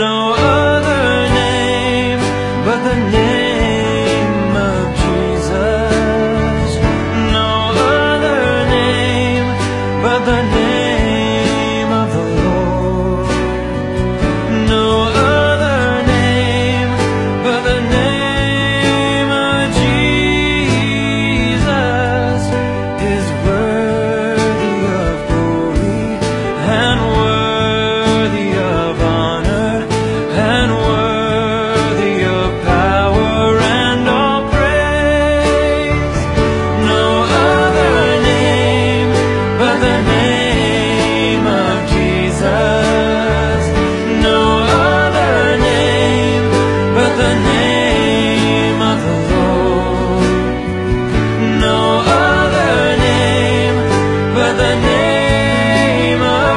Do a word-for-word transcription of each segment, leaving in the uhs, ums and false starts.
no other name but the name of Jesus. No other name but the name of the Lord. No other name but the name of Jesus is worthy of glory and worthy of honor and worthy of power and all praise. No other name but the name of Jesus. No other name but the name of the Lord. No other name but the name of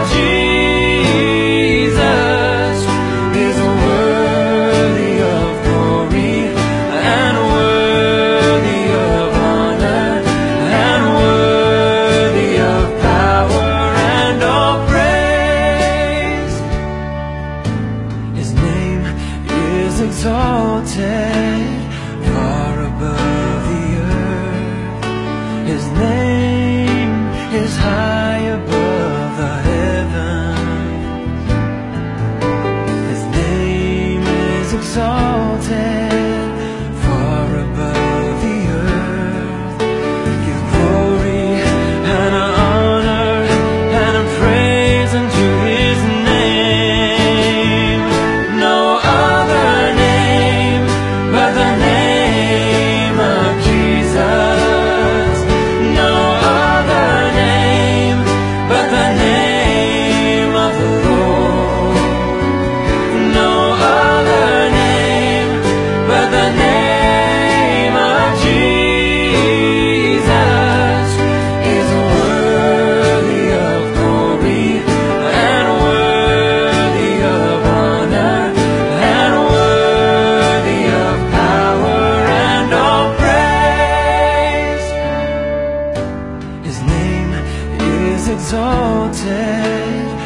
Jesus is worthy of glory and worthy of honor and worthy of power and all praise. His name is exalted far above the earth. His name is high above the heavens. His name is exalted far above the earth. Give glory and honor and praise unto His name. No other name but the name of Jesus. No other name but the name of the Lord. No other name but the name of Jesus is worthy of glory and worthy of honor and worthy of power and all praise. His name is exalted